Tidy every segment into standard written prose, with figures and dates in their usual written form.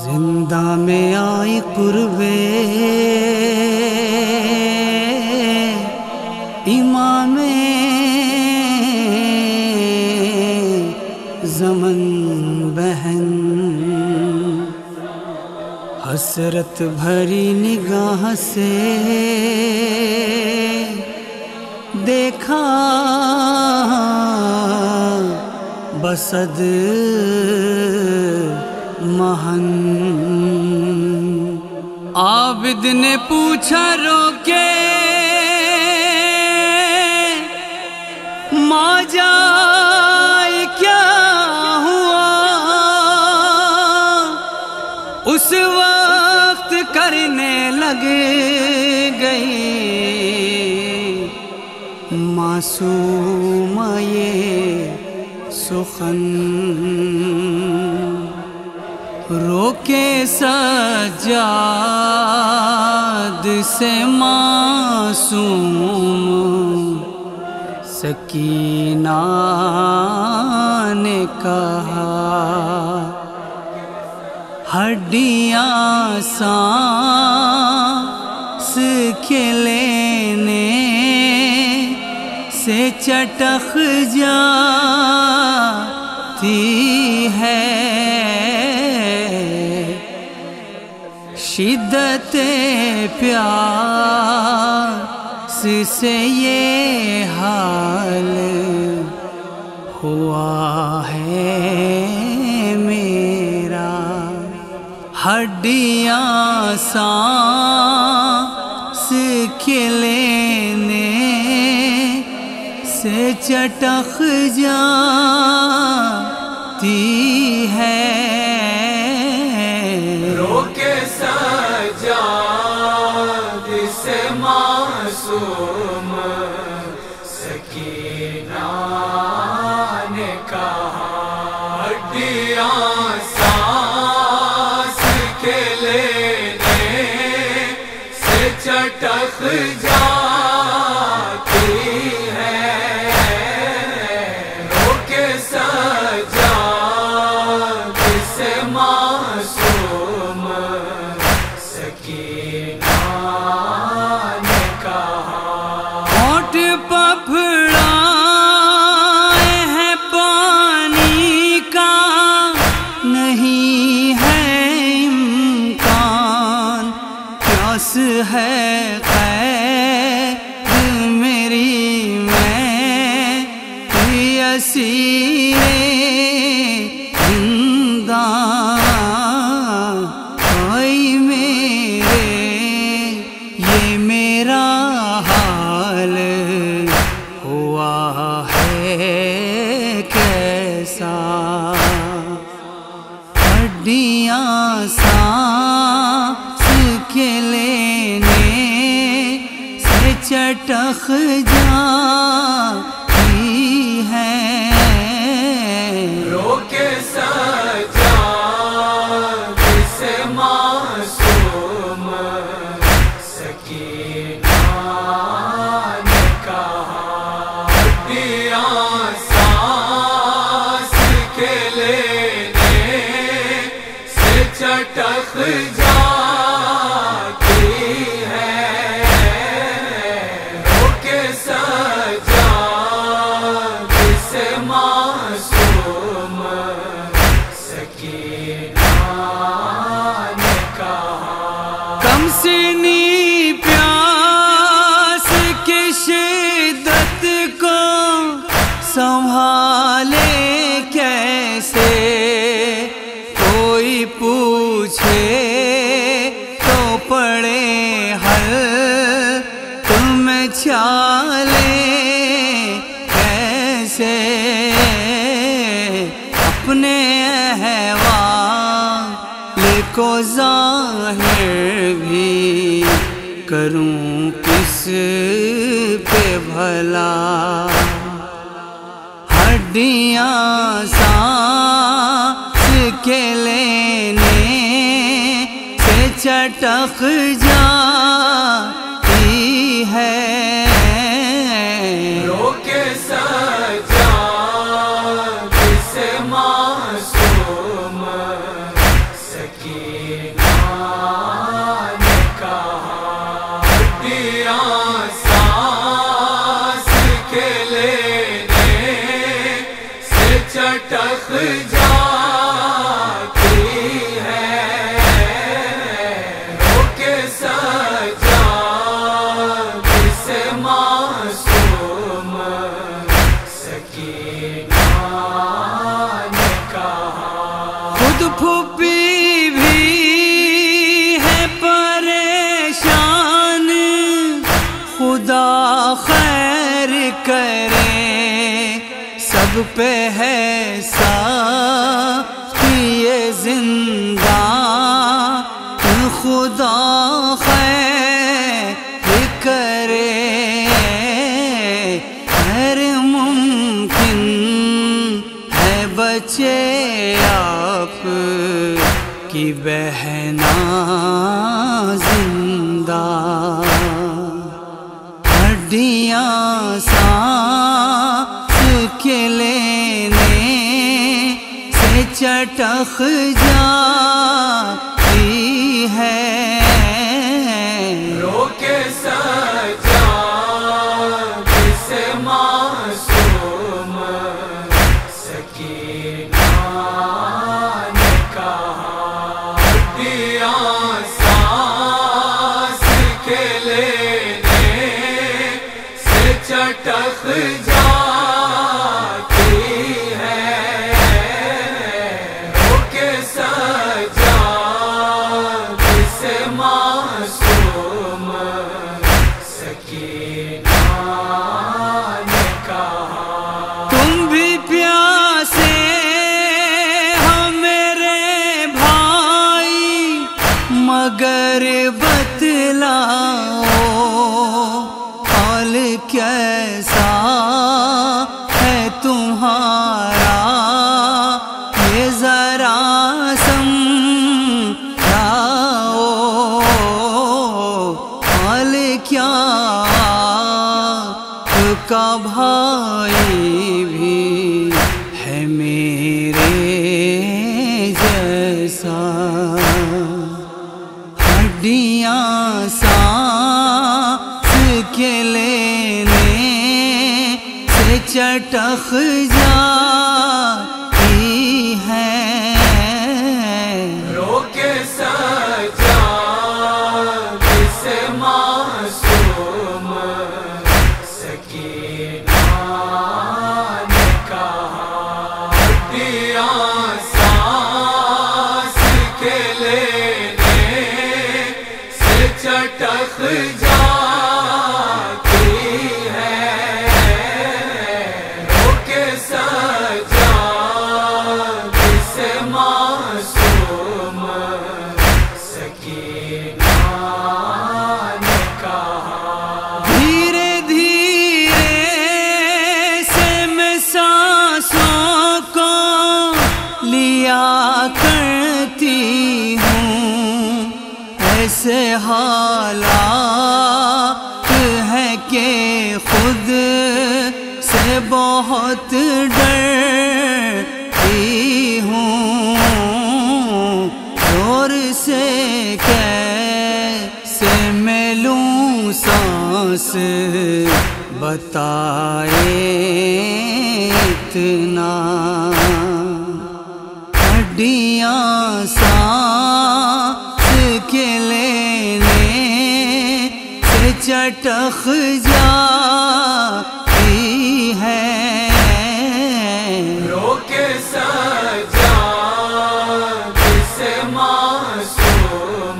زندہ میں آئی قربے امام زمن بہن، حسرت بھری نگاہ سے دیکھا بسد مہن۔ عابد نے پوچھا رو کے ماں جائے کیا ہوا، اس وقت کرنے لگ گئی معصوم یہ سخن، رو کے سجاد سے معصوم سکینہ نے کہا، ہڈیاں سانس کے لینے سے چٹخ جاتی ہے، شدت پیاس سے یہ حال ہوا ہے میرا، ہڈیاں سانس کے لینے سے چٹخ جاتی ہے، رو کے سجاد سے معصوم سکینہ نے کہا، ہڈیاں سانس کے لینے سے چٹخ جاتی ہے، رو کے سجاد سے معصوم سکینہ نے کہا، ہونٹ پپڑائے ہیں پانی کا نہیں ہے امکان، پیاس ہے قید میری میں اسیر زندان، کوئی میرے یہ میرا حال ہوا ہے کیسا، ہڈیاں سانس کے لینے سے چٹخ جاتی ہے، رو کے سجاد سے معصوم سکینہ نے کہا، ہڈیاں سانس کے لینے سے چٹخ جاتی ہے، رو کے سجاد سے معصوم سکینہ نے کہا، کم سنی پیاس کی شدت کو سنبھالے کیسے، کوئی پوچھے تو پڑے حل تم چالے کیسے، اپنے احوال کو ظاہر بھی کروں کس پہ بھلا، ہڈیاں سانس کے لینے سے چٹخ جاتی ہے، رو کے سجاد سے معصوم سکینہ چٹخ جاتی ہے رو کے سجاد سے معصوم سکینہ نے کہا خود پھوپھی بھی ہے پریشان خدا خیر کرے سب پہ ہے سختی زندہ خدا خیر کرے ہر ممکن ہے بچے آپ کی بہنا زندہ ہڈیاں سانس کے لینے سے چٹخ جاتی ہے رو کے سجاد سے معصوم سکینہ نے کہا ہڈیاں سانس کے لینے سے چٹخ جاتی ہے رو کے سجاد سے معصوم سکینہ نے کہا تم بھی پیاسے ہو میرے بھائی مگر بتلاؤ حال کیسا ہے تمہارا یہ ذرا سمجھاؤ حال کیا کا بھائی بھی ہے میرے جیسا ہڈیاں سانس کے لینے سے چٹخ جاتی ہے رو کے سجاد سے معصوم سکینہ نے کہا ہڈیاں سانس کے لینے سے چٹخ جاتی ہے رو کے سجاد سے معصوم سکینہ نے کہا دھیرے دھیرے سے میں سانسوں کو لیا کرتی ہوں ایسے حالات ہیں کہ خود سے بہت ڈرتی ہوں زور سے کیسے میں لوں سانس بتائے اتنا ہڈیاں سانس کے لینے سے چٹخ جاتی ہے رو کے سجاد سے معصوم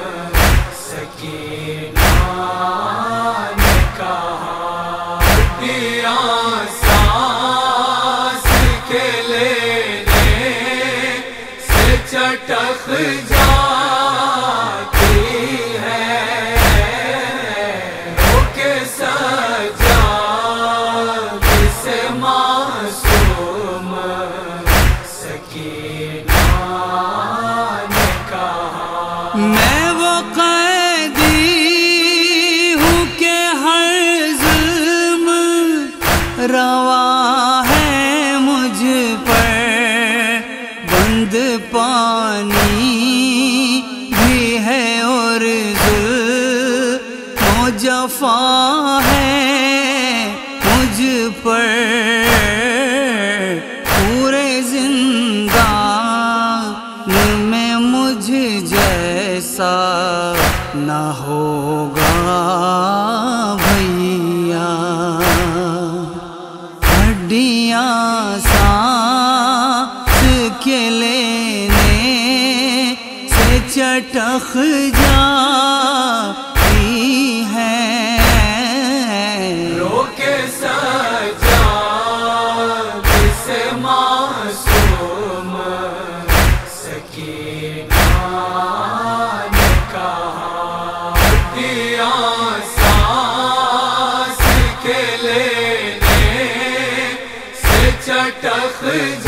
سکینہ نے کہا ہڈیاں سانس کے لینے سے چٹخ جاتی ہے رو کے سجاد سے معصوم سکینہ نے کہا میں وہ قیدی ہوں کہ ہر ظلم روا ہے مجھ پر بند پانی ایسا نہ ہوگا بھیا، ہڈیاں سانس کے لینے سے چٹخ جاتی ہیں، رو کے سجاد سے معصوم سکینہ نے کہا، ہڈیاں سانس کے لینے سے چٹخ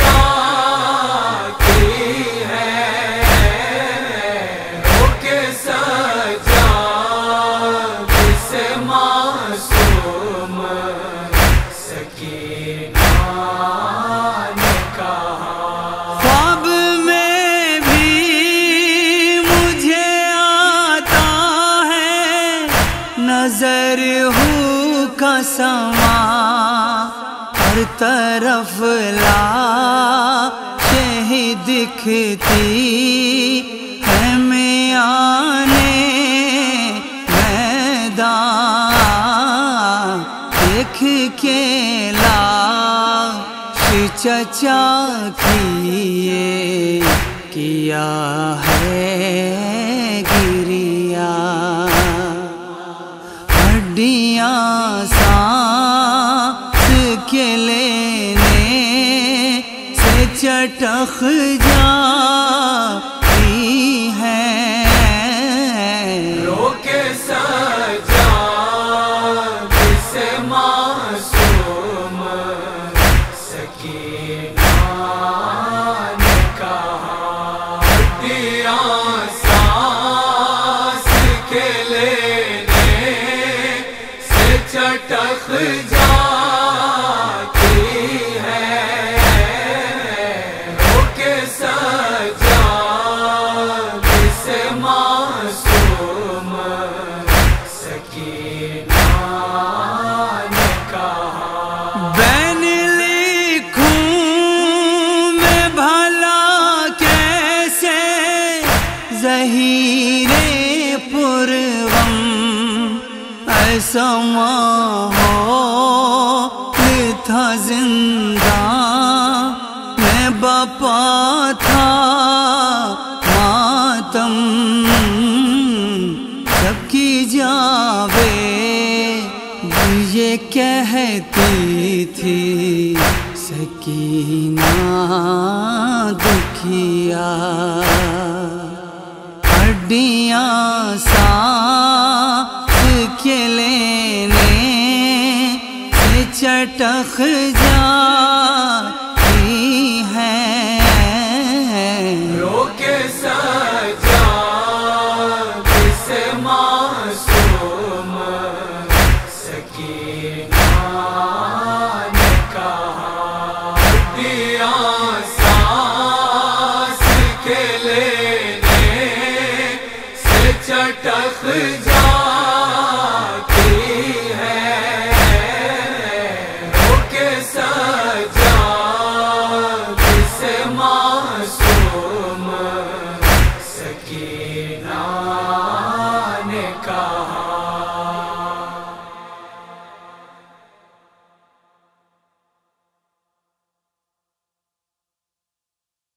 جاتی ہے، رو کے سجاد سے معصوم سکینہ نے کہا، خواب میں بھی مجھے آتا ہے نظر ہو کا سما، ہر طرف لاشیں دکھتی ہے، میانے میدان دیکھ کے لاش چچا کیے کیا ہے گریا، ہڈیاں سانس کے لینے سے چٹخ جاتی ہیں، رو کے سجاد سے معصوم سکینہ نے کہا، ہڈیاں سانس کے لینے سے چٹخ جاتی ہے، رو کے سجاد سے معصوم سکینہ نے کہا، بین لکھوں میں بھلا کیسے ظہیر پرغم، ایسا ماحول تھا زنداں میں بپا تھا ماتم، سب کی جاوید یہ کہتی تھی سکینہ دکھیا، ہڈیاں سانس کے لینے سے چٹخ جاتی ہیں، رو کے سجاد سے معصوم سکینہ نے کہا، ہڈیاں سانس کے لینے سے چٹخ جاتی ہے، رو کے سجاد سے معصوم سکینہ نے کہا،